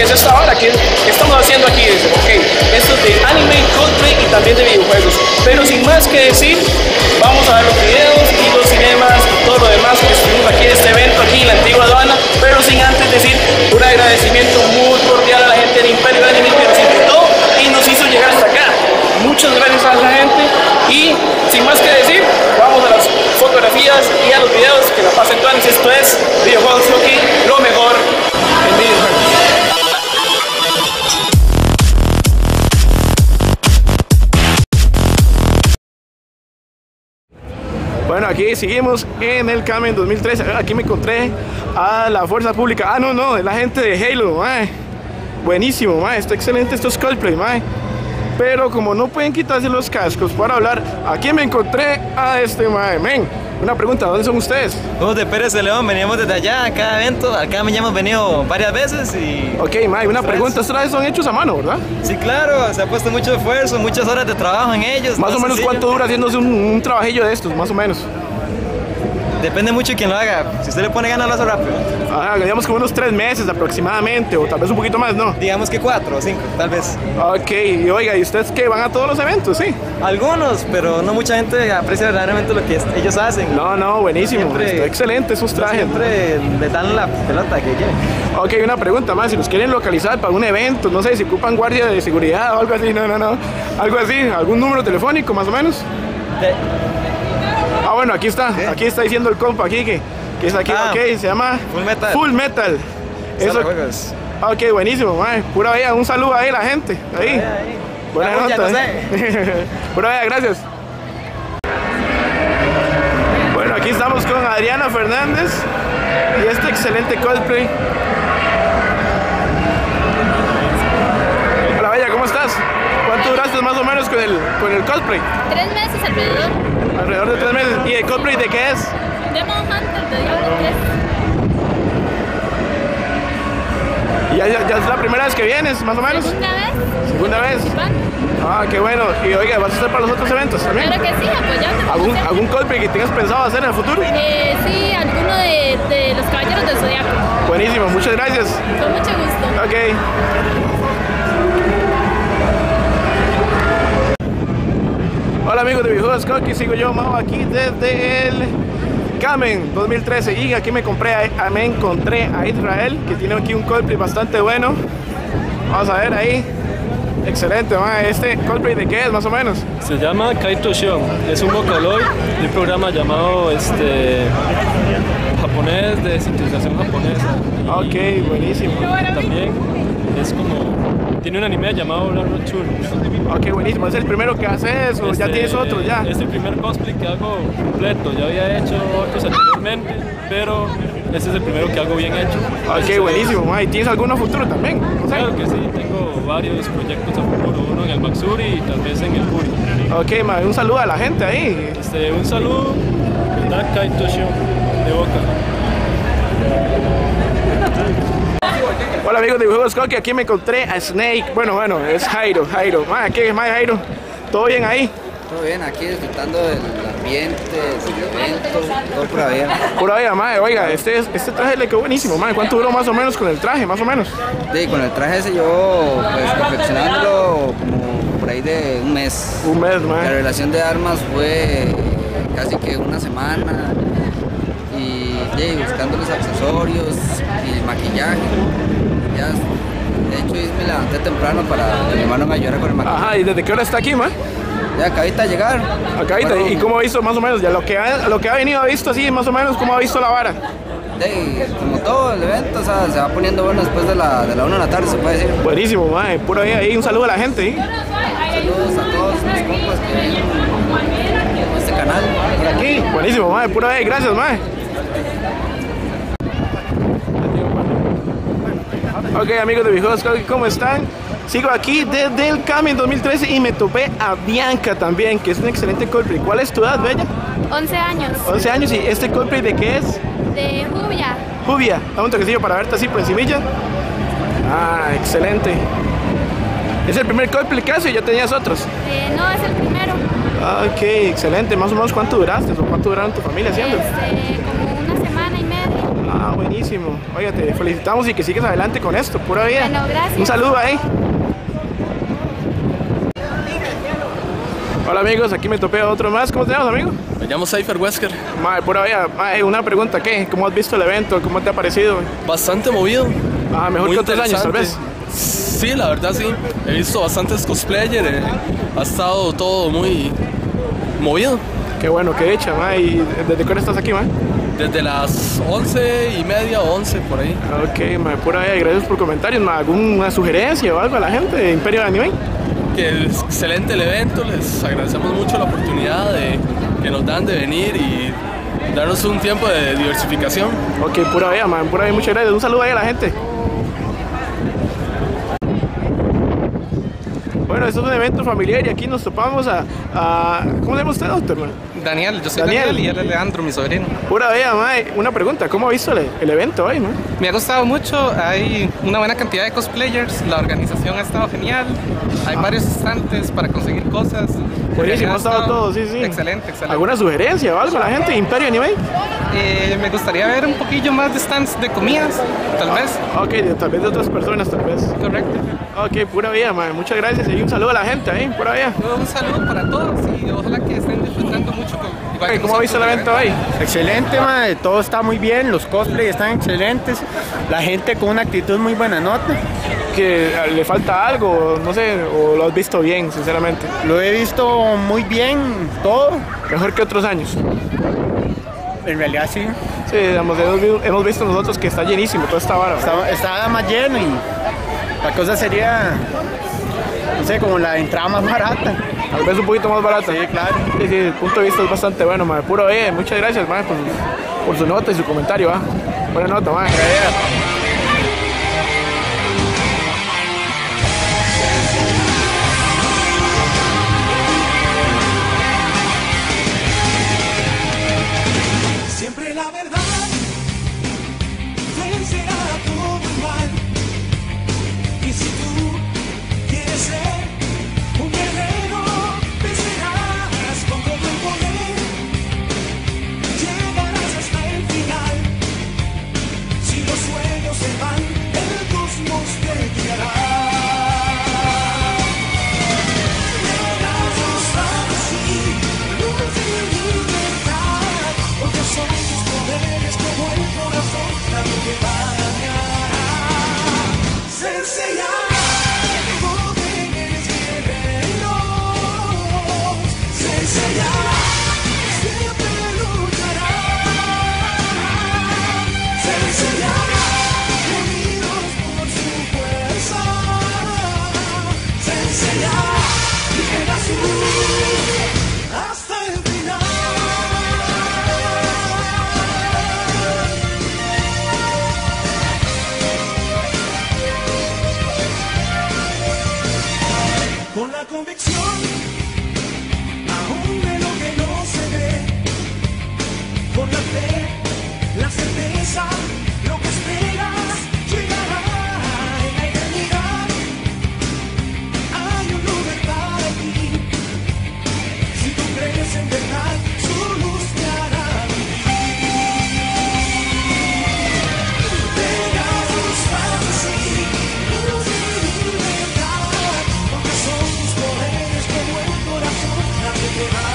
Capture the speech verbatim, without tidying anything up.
¿qué es esta hora? ¿Qué, qué estamos haciendo aquí? Dice, ok, esto es de anime, cosplay y también de videojuegos. Pero sin más que decir, vamos a ver los videos y los cinemas y todo lo demás que estuvimos aquí en este evento, aquí en la antigua aduana. Pero sin antes decir un agradecimiento muy cordial a la gente del Imperio Anime que nos invitó y nos hizo llegar hasta acá. Muchas gracias a la gente y sin más que decir, vamos a las fotografías y a los videos que la pasen todas. Esto es Videojuegos Loki, lo mejor en videojuegos. Bueno, aquí seguimos en el Kamen dos mil trece. Aquí me encontré a la Fuerza Pública. Ah, no, no, es la gente de Halo, mae. Buenísimo, mae. Está excelente estos cosplay, mae. Pero como no pueden quitarse los cascos para hablar, aquí me encontré a este mae. Men, una pregunta, ¿dónde son ustedes? Somos de Pérez de León, veníamos desde allá a cada evento. Acá me hemos venido varias veces y... Ok, mae, una pregunta, estos trajes son hechos a mano, ¿verdad? Sí, claro, se ha puesto mucho esfuerzo, muchas horas de trabajo en ellos. Más o menos, sencillo. ¿Cuánto dura haciéndose un, un trabajillo de estos, más o menos? Depende mucho de quién lo haga. Si usted le pone ganas, lo hace rápido. Ah, digamos como unos tres meses aproximadamente, o tal vez un poquito más, ¿no? Digamos que cuatro o cinco, tal vez. Ok, y oiga, ¿y ustedes qué? ¿Van a todos los eventos, sí? Algunos, pero no mucha gente aprecia verdaderamente lo que ellos hacen. No, no, buenísimo. Siempre, está excelente esos trajes. Siempre le dan la pelota que quieren. Ok, una pregunta más. Si los quieren localizar para un evento, no sé, si ocupan guardia de seguridad o algo así, no, no, no. Algo así, algún número telefónico más o menos. De Ah, bueno, aquí está, ¿qué? Aquí está diciendo el compa aquí que, que está aquí, ah, ok, se llama Full Metal. Full Metal. Eso. Ok, buenísimo, mae. Pura vida, un saludo ahí a la gente. Ahí. Ahí, ahí. Buena nota. No sé. Pura vida, gracias. Bueno, aquí estamos con Adriana Fernández y este excelente cosplay. Hola, Bella, ¿cómo estás? ¿Cuánto duraste más o menos con el, con el cosplay? Tres meses alrededor. Alrededor de tres meses. ¿Y el cosplay de qué es? Demon Hunter de Diablo tres. ¿Y ya, ya, ya es la primera vez que vienes, más o menos? ¿Segunda vez? ¿Segunda vez? Ah, qué bueno. Y oiga, ¿vas a estar para los otros eventos también? Claro que sí, apoyando. ¿Algún, ¿algún cosplay que tengas pensado hacer en el futuro? Eh, sí, alguno de, de los Caballeros del Zodiaco. Buenísimo, muchas gracias. Con mucho gusto. Ok. Hola amigos de Videojuegos Coqui, sigo yo, Mao, aquí desde el Kamen dos mil trece y aquí me, compré a, me encontré a Israel, que tiene aquí un cosplay bastante bueno. Vamos a ver ahí. Excelente, ma. ¿Este cosplay de qué es más o menos? Se llama Kaito Shion, es un vocaloid de un programa llamado este, japonés de sintetización japonesa. Ok, buenísimo. También es como, tiene un anime llamado Railroad Churros. Ok, buenísimo. ¿Es el primero que haces o este, ya tienes otro ya? Es el primer cosplay que hago completo, ya había hecho otros anteriormente, pero este es el primero que hago bien hecho. Ok, este, buenísimo, ma. ¿Y tienes alguno futuro también? ¿No sé? Claro que sí, tengo varios proyectos a futuro, uno en el Maxuri y tal vez en el Puri. Ok, ma, un saludo a la gente ahí. Este, un saludo, ¿verdad? Kaito Shion, de Boca. Hola amigos de Videojuegos Coqui, aquí me encontré a Snake. Bueno, bueno, es Jairo, Jairo. Ma, ¿qué es más, Jairo? ¿Todo bien ahí? Todo bien, aquí disfrutando del ambiente, del evento, todo pura vida. Pura vida, madre. Oiga, este, este traje le quedó buenísimo, madre. ¿Cuánto duró más o menos con el traje, más o menos? Sí, con el traje ese yo, pues, confeccionándolo como por ahí de un mes. Un mes, madre. La revelación de armas fue casi que una semana. Y sí, buscando los accesorios y el maquillaje. Ya, de hecho, me levanté temprano para que mi hermano me ayudara con el maquillaje. Ajá, ¿y desde qué hora está aquí, man? Ya acabita de llegar. Acabita, bueno, ¿y cómo ha visto más o menos? Ya lo que ha, lo que ha venido, ha visto así, más o menos, ¿cómo ha visto la vara? Sí, como todo el evento, o sea, se va poniendo bueno después de la, de la una de la tarde, se puede decir. Buenísimo, mae, puro ahí, ahí, un saludo a la gente, ¿eh? Saludos a todos los compas que ven este canal. Por aquí, buenísimo, mae, puro ahí, gracias, mae. Ok, amigos de Videojuegos, ¿cómo están? Sigo aquí desde el Kamen dos mil trece y me topé a Bianca también, que es un excelente cosplay. ¿Cuál es tu edad, Bella? once años. once años, ¿y este cosplay de qué es? De Jubia. Jubia, dame un toquecillo para verte así por encimilla. Ah, excelente. ¿Es el primer cosplay que haces o ya tenías otros? Eh, no, es el primero. Ah, ok, excelente. ¿Más o menos cuánto duraste o cuánto duraron tu familia haciendo? Este, como una semana y media. Ah, buenísimo. Oye, te felicitamos y que sigas adelante con esto, pura vida. Bueno, gracias. Un saludo ahí. Hola amigos, aquí me topé a otro más. ¿Cómo te llamas, amigo? Me llamo Cypher Wesker. Madre, pura vida. Madre, una pregunta, ¿qué? ¿Cómo has visto el evento? ¿Cómo te ha parecido? Bastante movido. Ah, mejor Muy que otros años, tal vez. Sí, la verdad sí. He visto bastantes cosplayers. Eh. Ha estado todo muy movido. Qué bueno, qué hecha, ma. ¿Y desde qué hora estás aquí, ma? Desde las once y media o once por ahí. Ok, ma, pura vida. Gracias por comentarios, ma. ¿Alguna sugerencia o algo a la gente de Imperio Anime? Que es excelente el evento. Les agradecemos mucho la oportunidad de, que nos dan de venir y darnos un tiempo de diversificación. Ok, pura vida, ma. Pura vida, muchas gracias. Un saludo ahí a la gente. Bueno, esto es un evento familiar y aquí nos topamos a... a ¿cómo se llama usted, doctor? Man? Daniel, yo soy Daniel. Daniel, y él es Leandro, mi sobrino. Pura vida, mae. Una pregunta, ¿cómo ha visto el, el evento hoy, man? Me ha gustado mucho, hay una buena cantidad de cosplayers, la organización ha estado genial, hay Ah. varios estantes para conseguir cosas. Buenísimo, ha estado todo, sí, sí. Excelente, excelente. ¿Alguna sugerencia o algo a la gente de Imperio Anime? Eh, me gustaría ver un poquillo más de stands de comidas, tal vez. Ok, de- tal vez de otras personas, tal vez. Correcto. Ok, pura vida, mae. Muchas gracias y un saludo a la gente ahí, pura vida. Un saludo para todos y ojalá que estén disfrutando mucho. Con, igual Ok, que ¿cómo ha visto el nosotros, evento hoy? Excelente, madre, todo está muy bien, los cosplays están excelentes, la gente con una actitud muy buena nota. Que eh, le falta algo, no sé, o lo has visto bien, sinceramente. Lo he visto muy bien, todo, Mejor que otros años. en realidad sí, Sí, digamos, hemos, vi- hemos visto nosotros que está llenísimo toda esta vara. estaba, estaba más lleno y la cosa sería, no sé, como la entrada más barata. Tal vez un poquito más barata. Sí, claro. Sí, sí, el punto de vista es bastante bueno, mae. Puro bien, muchas gracias, mae, por, por su nota y su comentario, ¿va? Buena nota, mae. Siempre la verdad vencerá todo el mal. Y si tú quieres ser un guerrero, vencerás con todo el poder. Llegarás hasta el final. Si los sueños se van, el cosmos te guiará. Verás los lados y luz y libertad, porque son tus poderes como el corazón, nadie te va a dañar. Sensei, poderes guerreros. Sensei, siempre lucharán. Sensei, unidos por su fuerza. Sensei, llega su hasta el final. Con la convicción, aún de lo que no se ve, con la fe, la certeza, lo que esperas llegará en la eternidad. Hay un lugar para ti, si tú crees en verdad, su luz te hará vivir. Verás los así, luz y libertad, porque son tus poderes como el corazón, nadie te va